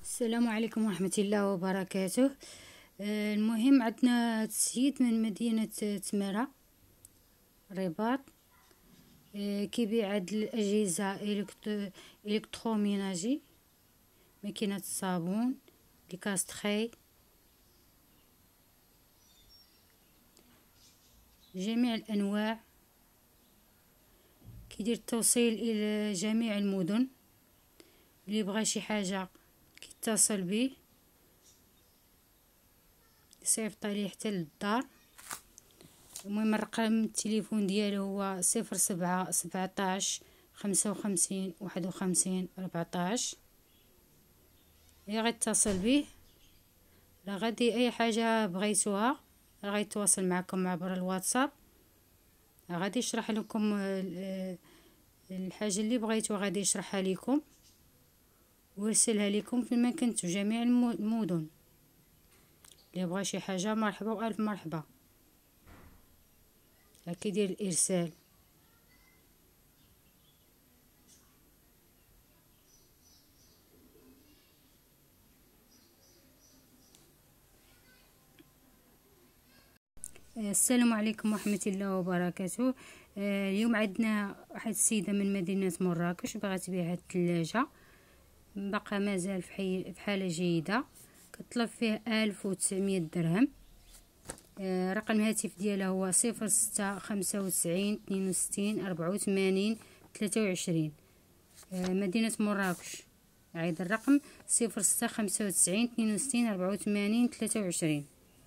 السلام عليكم ورحمة الله وبركاته. المهم عندنا تسيد من مدينة تمارة رباط، كيبيع هاد الأجهزة إلكتروميناجي، ماكينة الصابون، لي كاستخي، جميع الأنواع. كيدير التوصيل إلى جميع المدن. اللي بغى شي حاجة كيتصل بيه، يصيفط ليه حتى للدار. المهم رقم التليفون ديالو هو 07 17 55 51 14. اللي غيتصل بيه لا غادي اي حاجه بغيتوها غيتواصل معكم عبر الواتساب، غادي يشرح لكم الحاجه اللي بغيتوها، غادي يشرحها لكم ويرسلها لكم في مكان جميع المدن. اللي بغى شي حاجه مرحبا والف مرحبا. كيدير الارسال. السلام عليكم ورحمة الله وبركاته. اليوم عندنا واحد السيدة من مدينة مراكش بغات تبيع هاد الثلاجة، بقى مازال في حالة جيدة، كطلب فيه 1900 درهم. رقم الهاتف ديالها هو 06 95 62 84 23. مدينة مراكش. عيد الرقم 06 95 62 84 23.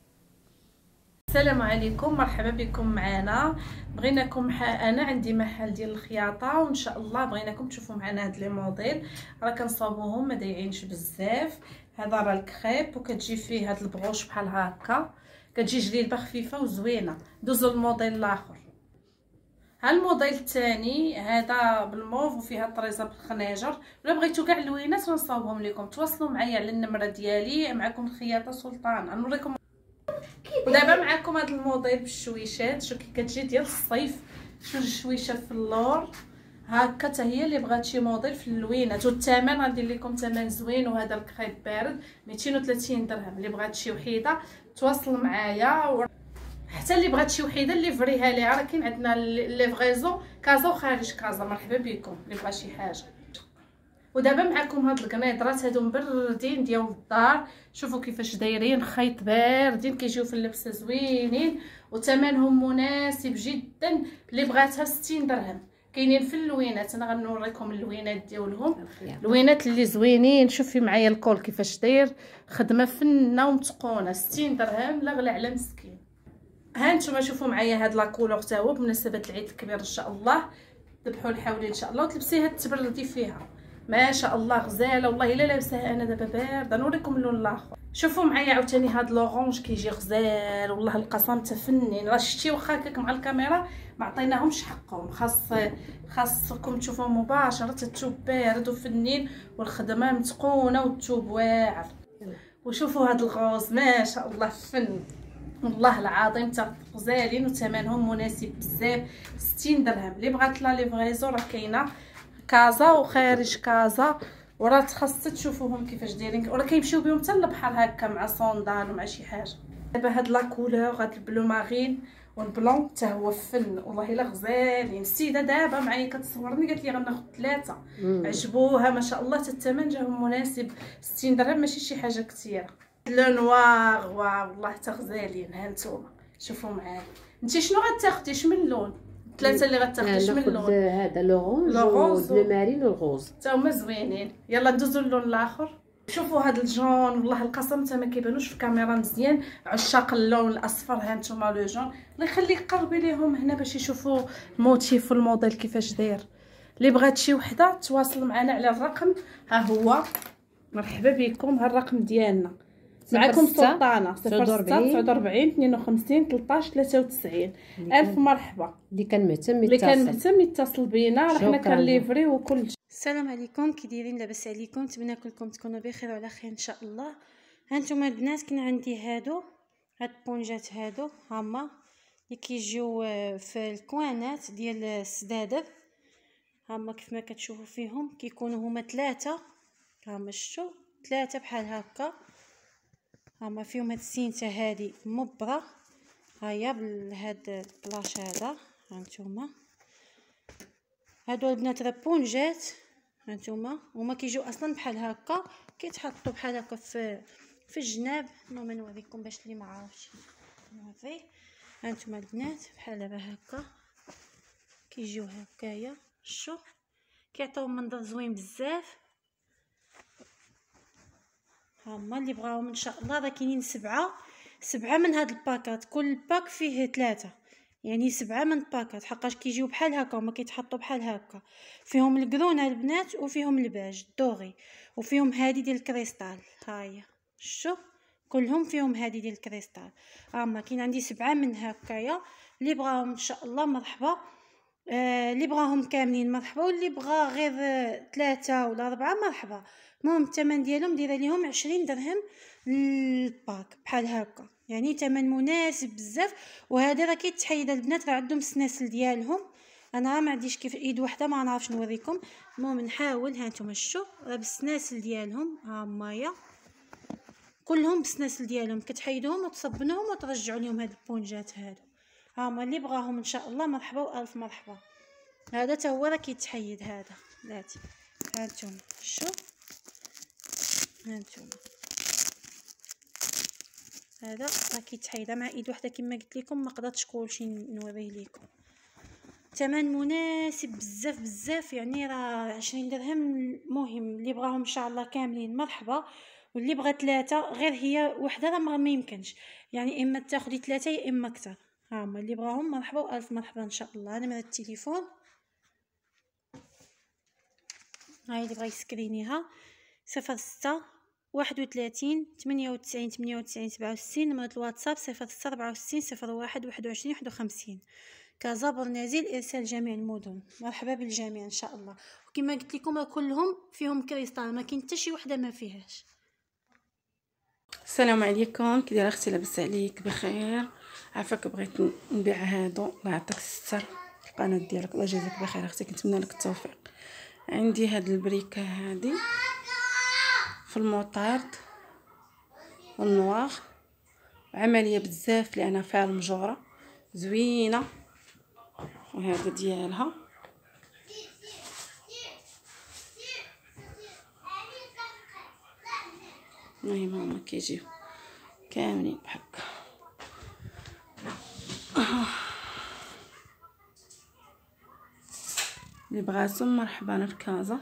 السلام عليكم، مرحبا بكم معنا. بغيناكم انا عندي محل ديال الخياطه، وان شاء الله بغيناكم تشوفوا معنا هاد لي موديل. راه كنصاوبوهم ما ضايعينش بزاف. هذا راه الكريب وكتجي فيه هاد البغوش بحال هكا، كتجي جليبه خفيفه وزوينه. دوزو الموديل الاخر. ها الموديل الثاني هذا بالموف وفيها طريزه بالخناجر. ولا بغيتو كاع اللوينات غنصاوبهم لكم. تواصلوا معايا على النمره ديالي. معكم الخياطه سلطان. غنوريكم. ودابا معكم هذا الموديل بالشويشات. شوف كي كتجي ديال الصيف. شوف الشويشه في اللور هكا، حتى هي اللي بغات شي موديل في اللوينات. والثمن غندير لكم ثمن زوين. وهذا الكريب بارد 230 درهم. اللي بغات شي وحيده تواصل معايا. حتى اللي بغات شي وحيده اللي فريها ليها، راه كاين عندنا لي فغيزو كازا وخارج كازا. مرحبا بكم اللي بغى شي حاجه. ودابا معكم هاد القنيطرات هادو مبردين ديال الدار. شوفوا كيفاش دايرين، خيط باردين، كيجيو في اللبسه زوينين وثمنهم مناسب جدا. اللي بغاتها 60 درهم. كاينين في اللوينات. انا غنوريكم اللوينات ديالهم، اللوينات اللي زوينين. شوفي معايا الكول كيفاش داير، خدمه فنه ومتقونه. 60 درهم لا غلا على مسكين. ها نتوما شوفوا معايا هاد لا كولور حتى هو بمناسبه العيد الكبير ان شاء الله. ذبحوا الحولي ان شاء الله وتلبسيها تبردي فيها. ما شاء الله غزاله والله. الا لابساها انا دابا بارده. نوريكم اللون الاخر. شوفوا معايا عاوتاني هاد لورونج كيجي غزال والله القسم تفنن. راه شتي واخا هكاك مع الكاميرا ما عطيناهمش حقهم. خاصكم تشوفوا مباشره. الثوب بارد وفنين والخدمه متقونه والثوب واعر. وشوفوا هاد الغوز ما شاء الله فن والله العظيم تا غزالين وثمنهم مناسب بزاف. 60 درهم. اللي بغات لا ليفريزون راه كاينه كازا وخارج كازا. وراه خاص تشوفوهم كيفاش دايرين. وراه كيمشيو بهم حتى للبحر هكا مع صوندال ومع شي حاجه. دابا هاد لا كولور هاد البلو مارين والبلون حتى هو فن والله الا غزالين. السيده دابا معايا كتصورني قالت لي غناخذ 3. عجبوها ما شاء الله. حتى الثمن جاهم مناسب. 60 درهم ماشي شي حاجه كثيره. لو نوار والله حتى غزالين. ها نتوما شوفوا معايا. انت شنو غتاخدي؟ شمن لون؟ 3 اللي غتاخدي شمن لون؟ هذا لورونج والبلو مارين والغوز حتى هما زوينين. يلا ندوزو اللون الاخر. شوفوا هذا الجون والله القسم حتى ما كيبانوش في الكاميرا مزيان. عشاق اللون الاصفر. ها نتوما لو جون. الله يخليك قربي ليهم هنا باش يشوفوا الموتيف والموديل كيفاش داير. اللي بغات شي وحده تواصل معنا على الرقم. ها هو. مرحبا بكم. ها الرقم ديالنا. معكم سلطانه 06 49 52 13 93. الف مرحبا. اللي كان مهتم يتصل بينا. راه حنا كنليفري وكل. السلام عليكم، كي دايرين؟ لاباس عليكم؟ نتمنى كلكم تكونوا بخير وعلى خير ان شاء الله. هانتوما البنات كاين عندي هاد البونجات هادو هما اللي كيجيو في الكوانات ديال السدادر. هما كيف ما كتشوفوا فيهم كيكونوا هما 3. هما شفتوا 3 بحال هكا، هما فيهم هاد السينته هادي مبره، هيا بهاد البلاش هذا هانتوما. هادو البنات راه بونجات هانتوما، هما كيجيو اصلا بحال هكا، كيتحطوا بحال هكا في الجناب. المهم نوريكم باش اللي ما عارفش نوري. هانتوما البنات بحال دابا هكا كيجيو هكايا، شوف كيعطيو منظر زوين بزاف. هما اللي بغاهم ان شاء الله راه كاينين 7 من هاد الباكات، كل باك فيه 3 يعني 7 من باكات، حقاش كيجيو بحال هكا وما كيتحطوا بحال هكا. فيهم الكرونه البنات وفيهم الباج الدوغي وفيهم هادي ديال الكريستال. هاهي شوف كلهم فيهم هادي ديال الكريستال. هما كاين عندي 7 من هكايا، اللي بغاهم ان شاء الله مرحبا. اللي بغاهم كاملين مرحبا، واللي بغا غير 3 ولا 4 مرحبا. المهم الثمن ديالهم دايره ليهم 20 درهم الباك بحال هكا، يعني ثمن مناسب بزاف. وهذا راه كيتحيد البنات، راه عندهم السناسل ديالهم. انا ما عنديش كيف ايد وحده ما نعرفش نوريكم، المهم نحاول. ها نتوما شوف راه بالسناسل ديالهم، ها مايا كلهم بالسناسل ديالهم، كتحيدوهم وتصبنوهم وترجعوا لهم هاد البونجات هادو. هما اللي بغاهم ان شاء الله مرحبا والف مرحبا. هذا تا هو راه كيتحيد هذا بلاتي. هانتوما شوف هانتوما هذا راه كيتحيد مع ايد وحده كما قلت لكم، ما قدرتش كلشي نوريه لكم. ثمن مناسب بزاف بزاف، يعني راه 20 درهم. المهم اللي بغاهم ان شاء الله كاملين مرحبا، واللي بغى 3 غير هي وحده راه ما يمكنش، يعني اما تاخدي 3 يا اما اكثر. هما اللي بغاهم مرحبا والف مرحبا ان شاء الله. انا من التليفون هاي اللي بغا يسكرينيها 06 31 98 98 67. نمرة الواتساب 06 64 01 21 51. كازا برنازيل، ارسال جميع المدن. مرحبا بالجميع ان شاء الله. وكما قلت لكم كلهم فيهم كريستال، ما كاين حتى شي وحده ما فيهاش. السلام عليكم، كي دايره اختي؟ لاباس عليك؟ بخير. عافاك بغيت نبيع هادو، الله يعطيك الستر القناه ديالك، الله يجازيك بخير اختي، كنتمنى لك التوفيق. عندي هاد البريكه هادي في الموطارد والنواغ، عمليه بزاف لانها فيها المجوره زوينه. وهذا ديالها المهم هما كيجيو كاملين بحكا. اللي بغاتهم مرحبا في كازا.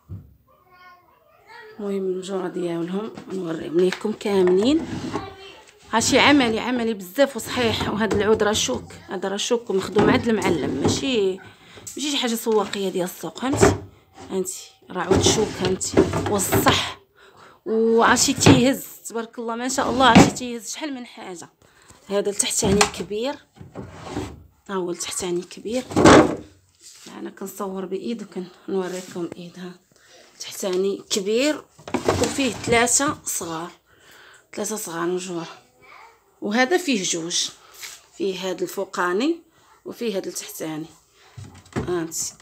المهم المجوره ديالهم نوريهم لكم كاملين. هادشي عملي بزاف وصحيح. وهذا العود راه شوك، هذا راه شوك ومخدوم عند المعلم، ماشي شي حاجه سواقيه ديال السوق، فهمتي راه عود شوك فهمتي والصح. وعرفتي تيهز تبارك الله ما شاء الله، عرفتي تيهز شحال من حاجه. هذا التحتاني كبير، ها هو التحتاني كبير. انا كنصور بايد وكنوريكم ايدها. تحتاني كبير وفيه 3 صغار مجور. وهذا فيه جوج، فيه هذا الفوقاني وفيه هذا التحتاني. هانتي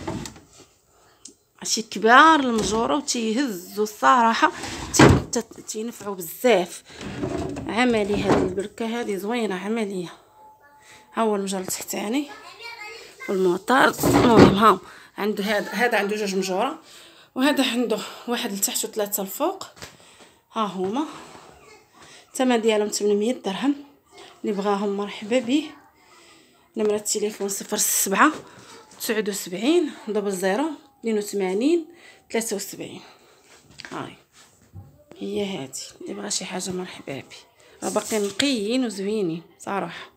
عرفتي كبار المجوره وتيهزوا الصراحه، تينفعوا بزاف. عملي هذه البركه هذه زوينه عمليه. ها هو المجر التحتاني والموطار. المهم ها عنده هذا عنده 2 مجوره، وهذا عنده 1 لتحت و3 الفوق. ها هما الثمن ديالهم 800 درهم. اللي بغاهم مرحبا به. نمرة التليفون 07 79 00 82 73. هاي هي هادي. اللي بغى شي حاجه مرحبا به، راه باقيين نقيين وزوينين صراحه.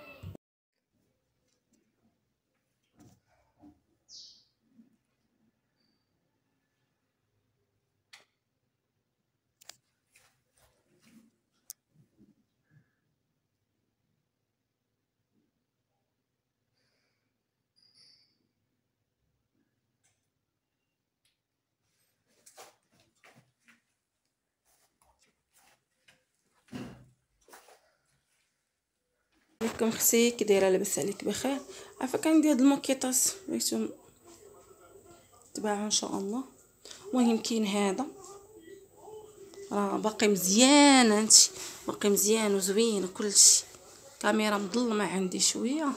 عليكم اختي، كي دايره؟ لاباس عليك؟ بخير. عافاك عندي هاد الموكيطات بغيتو تباعوا ان شاء الله. المهم كاين هذا راه باقي مزيان هانتي، باقي مزيان وزوين وكلشي. كاميرا مظلمه عندي شويه،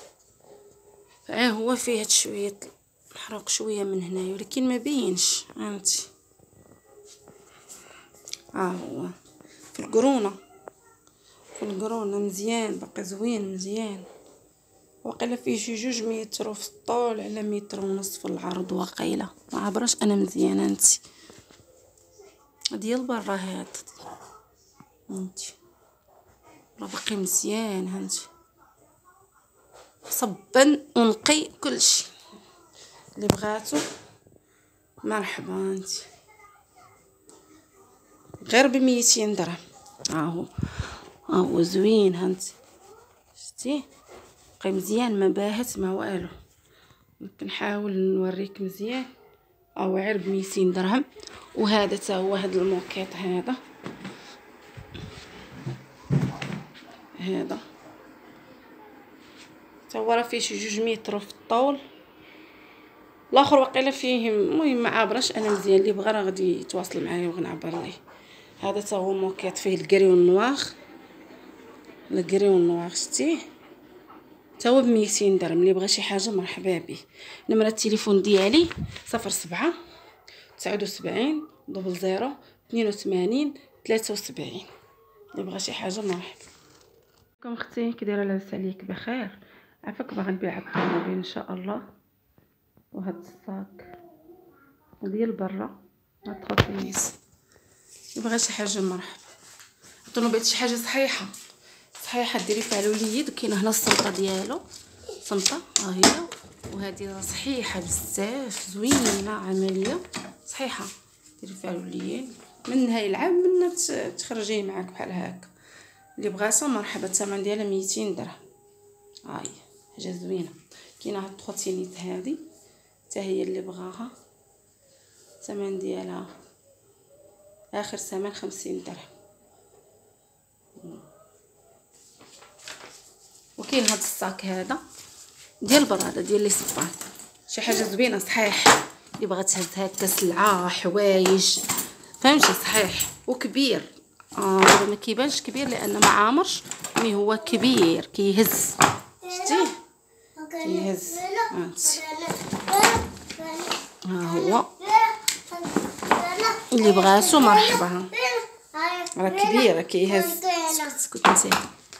هو فيه هاد شويه محروق شويه من هنايا ولكن ما بينش هانتي. هو في القرونه، في القرونه مزيان، باقي زوين مزيان. وقيله فيه شي 2 متر في الطول على 1.5 متر في العرض. وقيله ما عبرش انا مزيان هانتي. ديال برا هاد هانتي راه باقي مزيان هانتي، صبن ونقي كلشي. اللي بغاتو مرحبا هانتي، غير ب200 درهم. هو زوين هانتي، شتي باقي مزيان، ما باهت ما والو. نحاول نوريك مزيان. غير ب200 درهم. وهذا تا هو هاد الموكيط، هذا تا هو راه فيه شي 2 متر في الطول. الاخر وقيله فيه، المهم ما عابراش انا مزيان. اللي بغى راه غادي يتواصل معايا وغنعبر ليه. هذا تا هو موكيط فيه الكري والنواغ، الكري والنواغ شتيه تا هو ب200 درهم. اللي بغى شي حاجه مرحبا به. نمره التليفون ديالي 07 79 00 82 73. اللي بغى شي حاجه مرحبا بكم. اختي كي دايره؟ لاباس عليك؟ بخير. عافاك باغا نبيع الطوموبيل ان شاء الله. وهاد الصاك ديال برا، هاد الخطيس. اللي بغى شي حاجه مرحبا. الطوموبيل شي حاجه صحيحه ديري فيها الوليد. وكاينه هنا السلطه ديالو، سلطه ها هي. وهذه راه صحيحه بزاف، زوينه عمليه صحيحه. ديري فيها الوليين من نهايه العام من تخرجيه معاك بحال هكا. اللي بغاتها مرحبا. الثمن ديالها 200 درهم. هاهي حاجه زوينه. كاينه هاد الخوتينيت هذه حتى هي اللي بغاها. الثمن ديالها اخر ثمن 50 درهم. وكاين هاد الصاك هذا ديال برادة ديال لي صبان، شي حاجه زوينه صحيح. اللي بغات تهز هكا سلعه حوايج فهمتي صحيح. وكبير ما كيبانش كبير لان ما عامرش، مي هو كبير كيهز. شتيه كيهز هانتي. هو اللي بغاتو مرحبا. راه كبير كيهز. اسكت انت.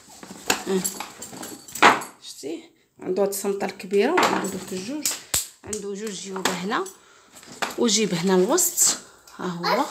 شتيه عنده هاد الصمطه الكبيره وعنده دوك الجوج. عنده 2 جيوب هنا وجيب هنا الوسط. هو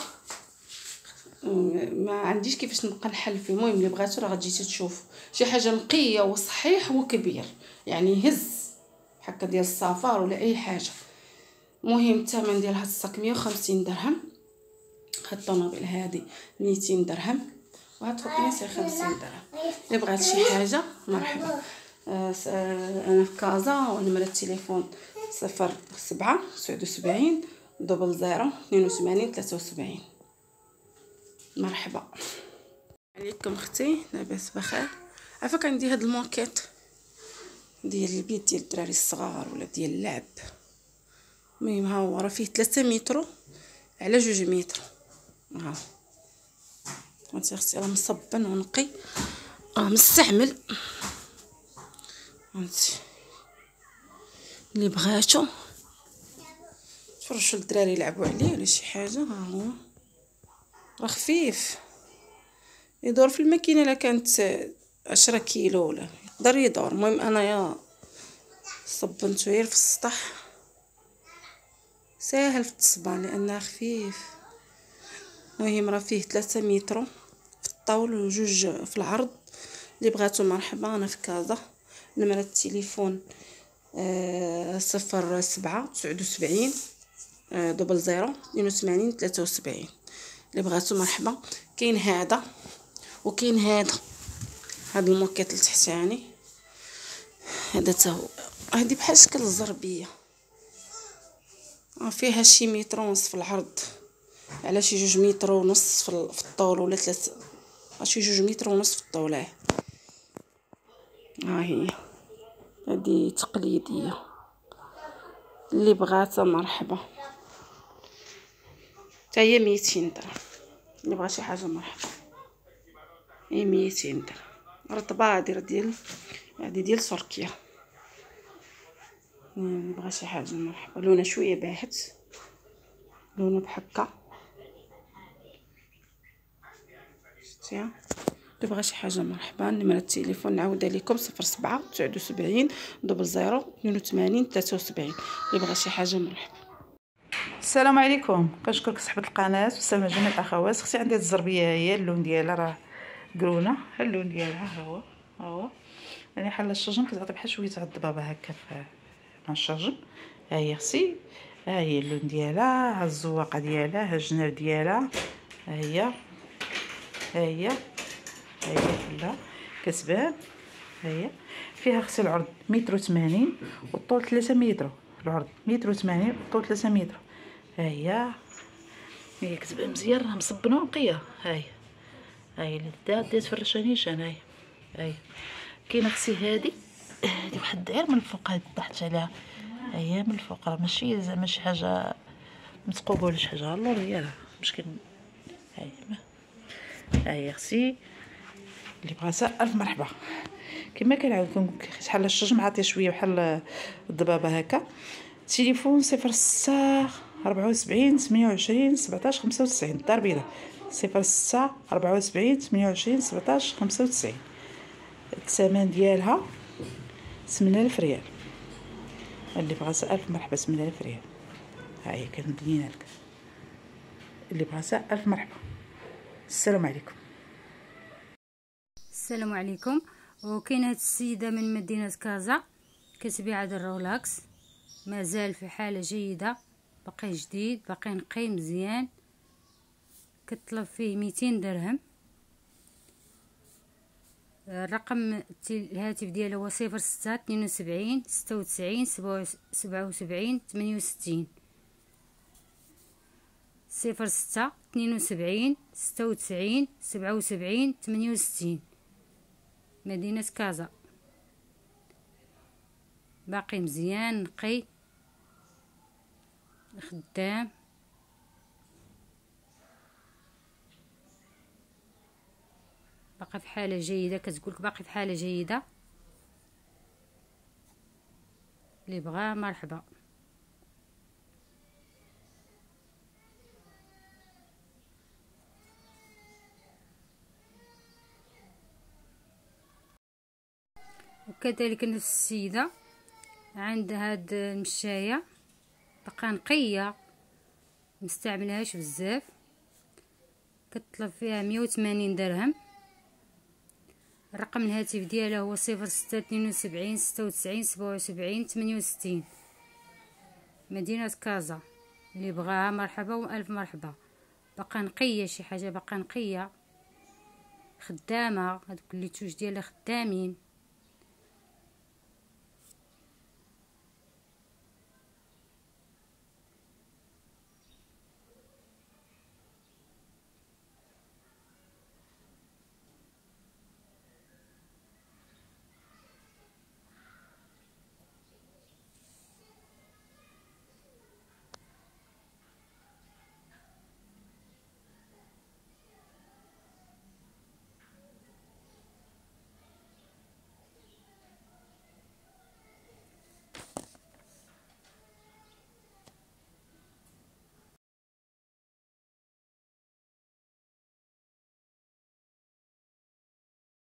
ما عنديش كيفاش نبقى نحل فيه. المهم اللي بغاتو راه غتجي تشوف شي حاجه نقيه وصحيح وكبير، يعني يهز هكا ديال السفر ولا اي حاجه. المهم الثمن ديال هاد الصاك 150 درهم. هاد الطوموبيل هادي 200 درهم. وهاد الخوتينيس 50 درهم. اللي بغات شي حاجه مرحبا. انا في كازا. ونمره التليفون 07 79 00 82 73. مرحبا عليكم اختي. لاباس بخير؟ عافاك. عندي هاد الموكيط ديال البيت ديال الدراري الصغار ولا ديال اللعب. المهم ها هو راه فيه 3 متر على 2 متر. هانتي اختي راه مصبن ونقي، راه مستعمل. هانتي اللي بغاتو تفرشوا الدراري يلعبوا عليه ولا شي حاجه. ها هو راه خفيف، يدور في الماكينه. الا كانت 10 كيلو ولا يقدر يدور. المهم انايا صبنتو غير في السطح، ساهل في التصبان لانه خفيف. المهم راه فيه 3 متر في الطول و2 في العرض. اللي بغاتو مرحبا. انا في كازا. نمره التليفون 07 79 00 82 73. اللي بغاتو مرحبا. كاين هذا وكاين هذا. هاد الموكيط التحتاني هذا تا هو. هادي بحال شكل الزربيه، فيها شي 1.5 متر في العرض على شي 2.5 متر في الطول ولا 3 شي 2.5 متر في الطول. ها هي هادي تقليديه. اللي بغاتها مرحبا. حتى هي 200 درهم. اللي بغى شي حاجه مرحبا. 200 درهم رطبه. هادي ديال تركيا. اللي بغى شي حاجه مرحبا. لونها شويه باهت، لونه بحكا. شتيها؟ اللي بغى شي حاجه مرحبا. نمره التليفون نعاودها لكم 07 79 00 82 73. اللي بغى شي حاجه مرحبا. السلام عليكم، كنشكرك صاحبه القناه وسلام جميع الاخوات. اختي عندي هاد الزربيه، هي اللون ديالها راه قرونه، اللون ديالها ها هو يعني حل الشجن كتعطي بحال شويه تاع الضبابه هكا مع الشجن. ها هي اختي، ها هي اللون ديالها، ها الزواقه ديالها، ها الجناب ديالها، ها هي كلها كتبان. ها هي فيها اختي العرض 180 والطول 3 متر. العرض 180 والطول 3 متر. ها هي كتبان مزيان، راه مصبنه ونقيه. ها هي اللي دات فرشه نيشان. ها هي كاينه اختي هادي واحد غير من الفوق، هادي طاحت عليها. ها هي من الفوق، راه ماشي زعما شي حاجه متقوبه ولا شي حاجه، اللور هي راه مشكل. ها هي اختي اللي بغاتها الف مرحبا. كما كنعاود كنقول لك شحال الشجم عاطيه شويه بحال الضبابه هكا. تليفون 06 74 28 17 95. الدار بيضاء 06 74 28 17 95. الثمن ديالها 8000 ريال. اللي بغاتها الف مرحبا. 8000 ريال. ها هي كنبنيها لك. اللي بغاتها الف مرحبا. السلام عليكم. السلام عليكم. وكاينه هاد السيده من مدينه كازا كتبيع هذا الرولاكس، مازال في حاله جيده، باقي جديد، باقي نقي مزيان. كتطلب فيه 200 درهم. الرقم الهاتف ديالها هو 06 72 96 77 68. 06 72 96 77 68. مدينة كازا. باقي مزيان نقي خدام. باقي في حالة جيدة، كتقولك باقي في حالة جيدة. اللي بغاه مرحبا. وكذلك نفس السيدة عندها هاد المشاية باقا نقية، مستعملهاش بزاف، كتطلب فيها 180 درهم. رقم الهاتف ديالها هو 06 72 96 77 68. مدينة كازا. اللي بغاها مرحبا والف مرحبا. باقا نقية، شي حاجة باقا نقية خدامة، هادوك اللي توج ديالها خدامين.